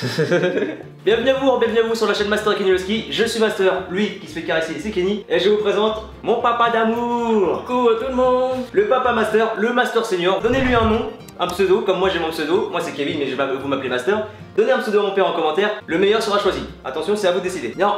Bienvenue à vous sur la chaîne Master Kenny. Je suis Master, lui qui se fait caresser c'est Kenny. Et je vous présente mon papa d'amour. Coucou à tout le monde. Le papa Master, le Master Senior. Donnez-lui un nom, un pseudo, comme moi j'ai mon pseudo. Moi c'est Kevin mais vous m'appelez Master. Donnez un pseudo à mon père en commentaire, le meilleur sera choisi. Attention, c'est à vous de décider. Non,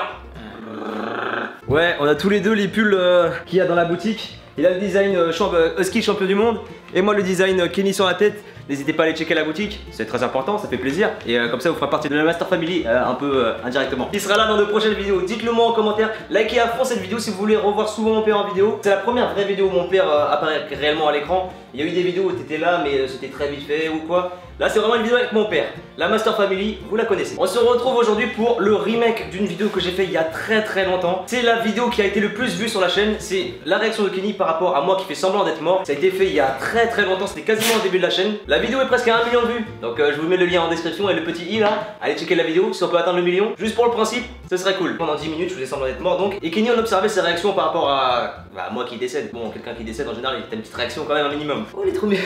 non. Ouais, on a tous les deux les pulls qu'il y a dans la boutique. Il a le design Husky champion du monde et moi le design Kenny sur la tête. N'hésitez pas à aller checker la boutique, c'est très important, ça fait plaisir. Et comme ça vous ferez partie de la Master Family un peu indirectement. Il sera là dans de prochaines vidéos, dites-le moi en commentaire. Likez à fond cette vidéo si vous voulez revoir souvent mon père en vidéo. C'est la première vraie vidéo où mon père apparaît réellement à l'écran. Il y a eu des vidéos où t'étais là mais c'était très vite fait ou quoi. Là c'est vraiment une vidéo avec mon père. La Master Family, vous la connaissez. On se retrouve aujourd'hui pour le remake d'une vidéo que j'ai fait il y a très longtemps. C'est la vidéo qui a été le plus vue sur la chaîne. C'est la réaction de Kenny par rapport à moi qui fait semblant d'être mort. Ça a été fait il y a très longtemps, c'était quasiment au début de la chaîne. La vidéo est presque à 1 million de vues. Donc je vous mets le lien en description et le petit i là. Allez checker la vidéo si on peut atteindre le million. Juste pour le principe, ce serait cool. Pendant 10 minutes, je faisais semblant d'être mort donc. Et Kenny on observait ses réactions par rapport à moi qui décède. Bon, quelqu'un qui décède en général, il a une petite réaction quand même un minimum. Oh, il est trop bien.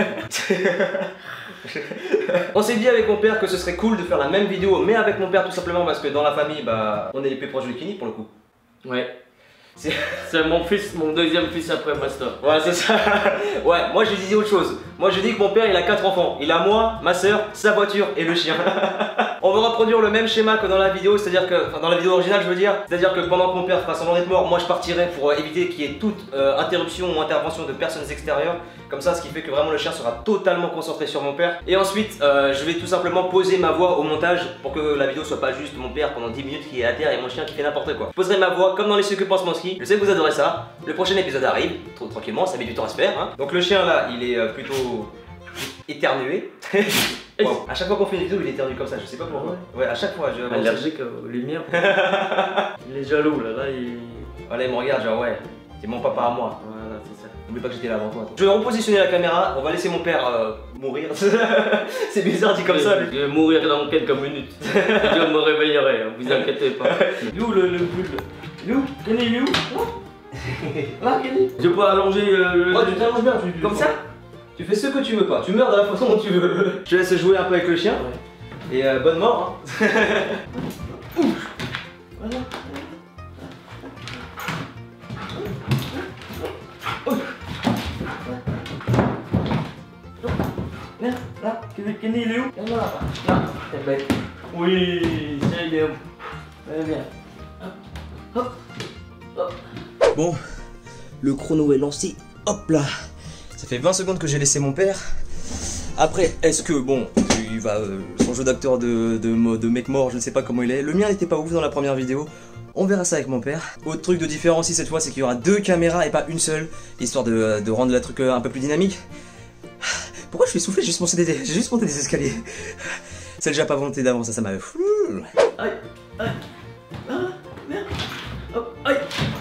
On s'est dit avec mon père que ce serait cool de faire la même vidéo mais avec mon père tout simplement parce que dans la famille on est les plus proches de Kenny pour le coup. Ouais. C'est mon fils, mon deuxième fils après Master. Ouais c'est ça. Ouais, moi je disais autre chose. Moi je dis que mon père il a 4 enfants. Il a moi, ma soeur, sa voiture et le chien. On va reproduire le même schéma que dans la vidéo, c'est-à-dire que, enfin dans la vidéo originale je veux dire, c'est-à-dire que pendant que mon père fera semblant d'être mort, moi je partirai pour éviter qu'il y ait toute interruption ou intervention de personnes extérieures. Comme ça, ce qui fait que vraiment le chien sera totalement concentré sur mon père. Et ensuite, je vais tout simplement poser ma voix au montage pour que la vidéo soit pas juste mon père pendant 10 minutes qui est à terre et mon chien qui fait n'importe quoi. Je poserai ma voix comme dans les ceux que pense Monsky. Je sais que vous adorez ça. Le prochain épisode arrive, tranquillement, ça met du temps à se faire. Hein. Donc le chien là, il est plutôt éternué. Wow. À chaque fois qu'on fait une vidéo, il éternue comme ça, je sais pas pourquoi. Ouais, à chaque fois. Allergique aux lumières. Il est jaloux là, il... Voilà, il me regarde genre ouais, c'est mon papa à moi. Voilà, c'est ça. N'oublie pas que j'étais là avant toi. Je vais repositionner la caméra, on va laisser mon père mourir. C'est bizarre dit comme ça. Je vais mourir dans quelques minutes. Je me réveillerai, vous inquiétez pas. Lou le boule. Lou, Kenny, Lou. Là, Kenny. Je peux allonger Ouais, tu t'allonges bien, comme ça. Tu fais ce que tu veux pas, tu meurs de la façon dont tu veux. Je te laisse jouer un peu avec le chien. Ouais. Et bonne mort. Hein. Voilà. Viens, là, Kenny, il est où? Viens là, là, t'es bête. Oui, c'est bien. Viens. Hop, hop. Bon, le chrono est lancé. Hop là. Ça fait 20 secondes que j'ai laissé mon père. Après, est-ce que, bon, il va, son jeu d'acteur de mec mort, je ne sais pas comment il est. Le mien n'était pas ouf dans la première vidéo. On verra ça avec mon père. Autre truc de différent aussi cette fois, c'est qu'il y aura 2 caméras et pas une seule, histoire de rendre le truc un peu plus dynamique. Pourquoi je suis soufflé? J'ai juste monté des escaliers. C'est déjà pas volonté d'avant, ça m'a... Aïe, aïe, ah, merde. Hop, aïe.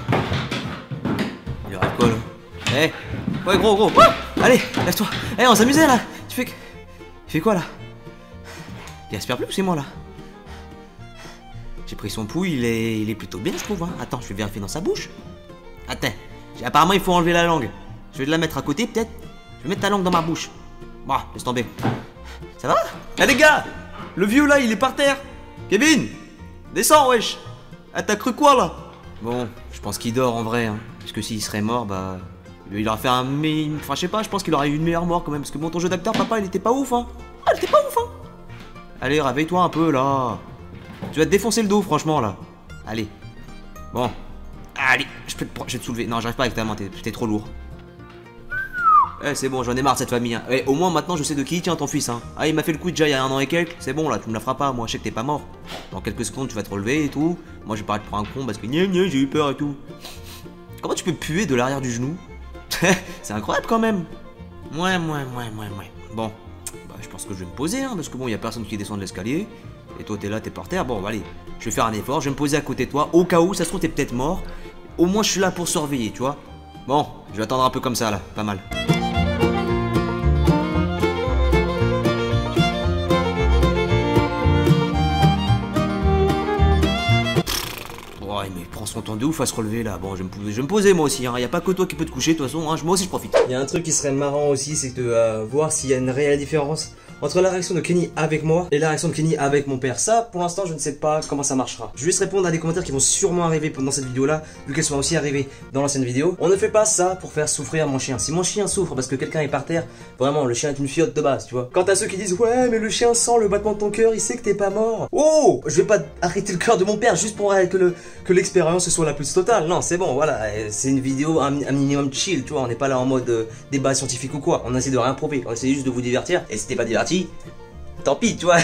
Il rêve quoi là? Eh, ouais gros, oh, allez, lève-toi. Eh, on s'amusait là. Tu fais quoi là? Il aspire plus ou c'est moi là? J'ai pris son pouls, il est plutôt bien je trouve hein. Attends, je vais vérifier dans sa bouche. Attends, apparemment il faut enlever la langue. Je vais la mettre à côté peut-être. Je vais mettre ta langue dans ma bouche. Bon, laisse tomber. Ça va? Eh les gars, le vieux là il est par terre. Kevin, descends wesh. Ah t'as cru quoi là? Bon, je pense qu'il dort en vrai hein. Parce que s'il serait mort bah... Il aurait fait un... Enfin je sais pas, je pense qu'il aurait eu une meilleure mort quand même. Parce que bon ton jeu d'acteur papa il était pas ouf hein. Ah il était pas ouf hein. Allez réveille-toi un peu là. Tu vas te défoncer le dos franchement là. Allez. Bon. Allez, je vais te soulever. Non j'arrive pas avec ta main, t'es trop lourd. Eh c'est bon, j'en ai marre de cette famille hein. Eh, au moins maintenant je sais de qui il tient ton fils hein. Ah il m'a fait le coup déjà il y a 1 an et quelques. C'est bon là, tu me la feras pas, moi je sais que t'es pas mort. Dans quelques secondes tu vas te relever et tout. Moi je vais paraître pour un con parce que j'ai eu peur et tout. Comment tu peux puer de l'arrière du genou? C'est incroyable quand même. Ouais. Bon, bah, je pense que je vais me poser hein, parce que bon, il y a personne qui descend de l'escalier. Et toi, t'es là, t'es par terre. Bon, bah, allez, je vais faire un effort. Je vais me poser à côté de toi. Au cas où, ça se trouve, t'es peut-être mort. Au moins, je suis là pour surveiller, tu vois. Bon, je vais attendre un peu comme ça là, pas mal. Ouais, mais prends son temps de ouf à se relever là. Bon, je vais me poser moi aussi. Hein. Y a pas que toi qui peux te coucher de toute façon. Hein. Moi aussi je profite. Il y a un truc qui serait marrant aussi, c'est de voir s'il y a une réelle différence entre la réaction de Kenny avec moi et la réaction de Kenny avec mon père. Ça, pour l'instant, je ne sais pas comment ça marchera. Je vais juste répondre à des commentaires qui vont sûrement arriver dans cette vidéo-là, vu qu'elles sont aussi arrivées dans l'ancienne vidéo. On ne fait pas ça pour faire souffrir mon chien. Si mon chien souffre parce que quelqu'un est par terre, vraiment, le chien est une fiotte de base, tu vois. Quant à ceux qui disent, ouais, mais le chien sent le battement de ton cœur, il sait que t'es pas mort. Oh, je vais pas arrêter le cœur de mon père juste pour que l'expérience soit la plus totale. Non, c'est bon, voilà. C'est une vidéo un minimum chill, tu vois. On n'est pas là en mode débat scientifique ou quoi. On essaie de rien prouver. On essaie juste de vous divertir. Et si t'es pas diverti, tant pis, tu vois.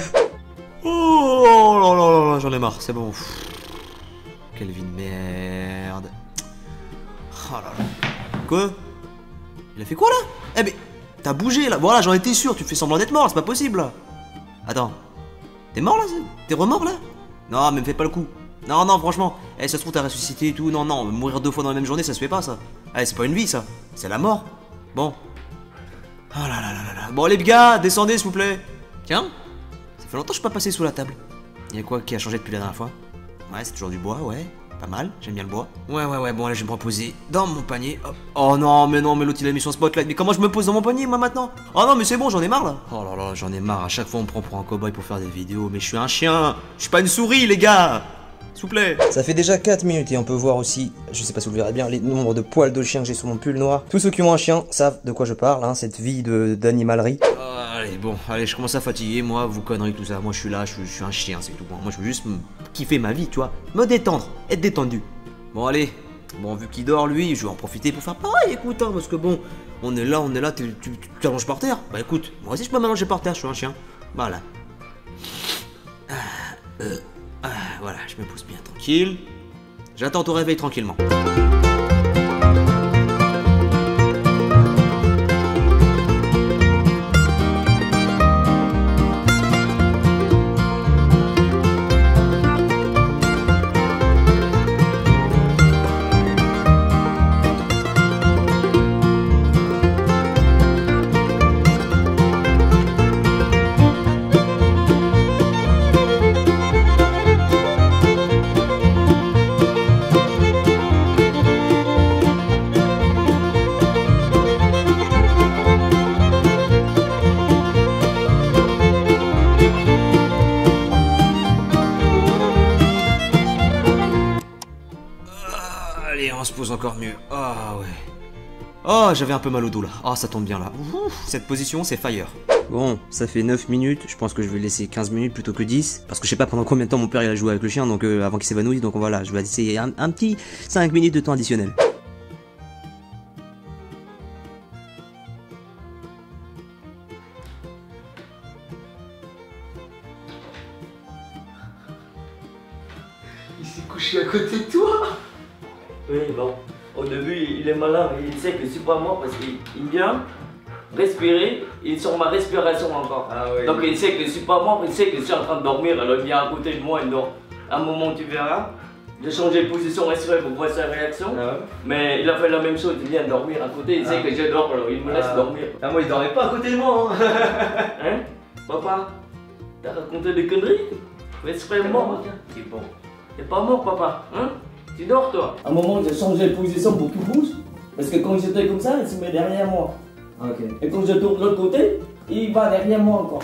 Oh là là là, j'en ai marre, c'est bon. Quelle vie de merde. Oh là là. Quoi? Il a fait quoi là? Eh mais, t'as bougé là. Voilà, j'en étais sûr, tu fais semblant d'être mort, c'est pas possible là. Attends. T'es mort là? T'es remort là? Non, mais me fais pas le coup. Non, non, franchement. Eh, ça se trouve, t'as ressuscité et tout. Non, non, mourir 2 fois dans la même journée, ça se fait pas ça. Eh, c'est pas une vie ça. C'est la mort. Bon. Oh là là là là là. Bon, les gars, descendez s'il vous plaît. Tiens. Ça fait longtemps que je suis pas passé sous la table. Il y a quoi qui a changé depuis la dernière fois? Ouais, c'est toujours du bois, ouais. Pas mal, j'aime bien le bois. Ouais, bon, là, je vais me reposer dans mon panier. Hop. Oh non, mais l'autre il a mis son spotlight. Mais comment je me pose dans mon panier, moi, maintenant? Oh non, mais c'est bon, j'en ai marre, là. Oh là là, j'en ai marre. À chaque fois, on me prend pour un cow-boy pour faire des vidéos. Mais je suis un chien. Je suis pas une souris, les gars. S'il vous plaît. Ça fait déjà 4 minutes et on peut voir aussi, je sais pas si vous le verrez bien, les nombres de poils de chien que j'ai sur mon pull noir. Tous ceux qui ont un chien savent de quoi je parle, hein, cette vie d'animalerie. Allez, bon, allez, je commence à fatiguer, moi, vous conneries, tout ça. Moi, je suis là, je suis un chien, c'est tout. Moi, je veux juste kiffer ma vie, tu vois. Me détendre, être détendu. Bon, allez. Bon, vu qu'il dort, lui, je vais en profiter pour faire pareil, écoute, hein, parce que bon, on est là, tu t'allonges par terre. Bah écoute, moi aussi, je peux m'allonger par terre, je suis un chien. Voilà. Voilà, je me pose bien tranquille. J'attends ton réveil tranquillement. Allez, on se pose encore mieux. Ah ouais. Oh, j'avais un peu mal au dos là. Ah, ça tombe bien là. Ouh, cette position, c'est fire. Bon, ça fait 9 minutes. Je pense que je vais laisser 15 minutes plutôt que 10. Parce que je sais pas pendant combien de temps mon père il a joué avec le chien. Donc avant qu'il s'évanouisse. Donc voilà, je vais laisser un petit 5 minutes de temps additionnel. Il s'est couché à côté de toi. Oui, bon. Au début, il est malin, mais il sait que c'est pas moi parce qu'il vient respirer, il est sur ma respiration encore. Ah, oui. Donc il sait que je suis pas mort, il sait que je suis en train de dormir, alors il vient à côté de moi, il dort. À un moment, tu verras, j'ai changé de position exprès pour voir sa réaction. Ah ouais. Mais il a fait la même chose, il vient dormir à côté, il sait que je dors, alors il me laisse dormir. Ah, moi, il dormait pas à côté de moi. Hein, papa, t'as raconté des conneries? Exprès mort. T'es bon. T'es pas mort, papa, hein? Tu dors, toi? À un moment, j'ai changé de position pour qu'il bouge. Parce que quand j'étais comme ça, il se met derrière moi. Okay. Et quand je tourne de l'autre côté, il va derrière moi encore.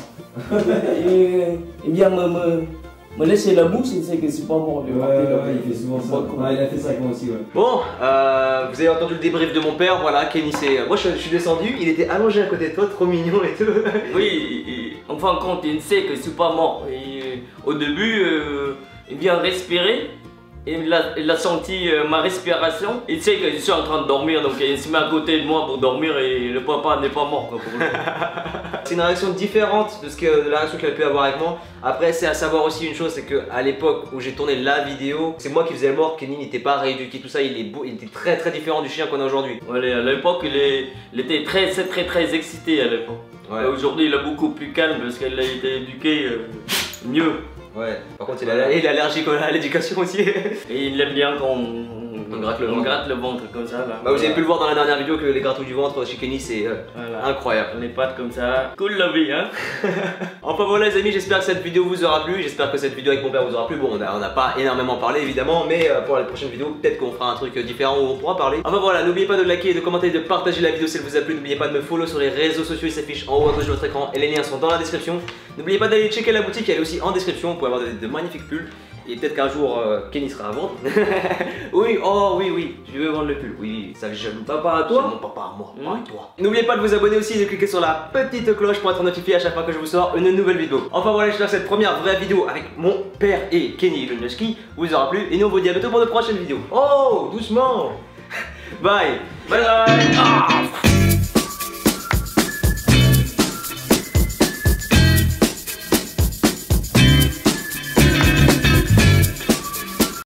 Il vient me laisser la bouche, il sait que c'est pas mort. Ouais, il fait souvent ça. Ouais, il a fait ça avec moi aussi, ouais. Bon, vous avez entendu le débrief de mon père, voilà, Kenny c'est... Moi je suis descendu, il était allongé à côté de toi, trop mignon et tout. Oui, en fin de compte, il sait que je suis pas mort. Au début, il vient respirer. Il a senti ma respiration, il sait que je suis en train de dormir, donc il se met à côté de moi pour dormir et le papa n'est pas mort. C'est une réaction différente de la réaction qu'il a pu avoir avec moi. Après, c'est à savoir aussi une chose, c'est qu'à l'époque où j'ai tourné la vidéo, c'est moi qui faisais le mort, Kenny n'était pas rééduqué, tout ça, il était très très différent du chien qu'on a aujourd'hui. Ouais, à l'époque, il était très excité à l'époque. Ouais. Aujourd'hui, il est beaucoup plus calme parce qu'il a été éduqué mieux. Ouais, par contre il est allergique à l'éducation aussi. Et il aime bien quand On gratte le ventre. On gratte le ventre comme ça là. Bah vous avez pu le voir dans la dernière vidéo que les gratouilles du ventre chez Kenny c'est incroyable. Les pattes comme ça, cool la vie hein. Enfin voilà les amis, j'espère que cette vidéo vous aura plu, j'espère que cette vidéo avec mon père vous aura plu. Bon on n'a pas énormément parlé évidemment, mais pour la prochaine vidéo peut-être qu'on fera un truc différent où on pourra parler. Enfin voilà, n'oubliez pas de liker, de commenter, de partager la vidéo si elle vous a plu. N'oubliez pas de me follow sur les réseaux sociaux, ils s'affichent en haut à gauche de votre écran et les liens sont dans la description. N'oubliez pas d'aller checker la boutique, elle est aussi en description, vous pouvez avoir de magnifiques pulls. Et peut-être qu'un jour Kenny sera à vendre. Oui, oh oui, je veux vendre le pull. Oui, ça jaloux. Papa à toi? Mon papa à moi, pas à toi. N'oubliez pas de vous abonner aussi et de cliquer sur la petite cloche pour être notifié à chaque fois que je vous sors une nouvelle vidéo. Enfin voilà, j'espère que cette première vraie vidéo avec mon père et Kenny le Nusky vous aura plu. Et nous on vous dit à bientôt pour de prochaines vidéos. Oh, doucement. Bye. Bye bye.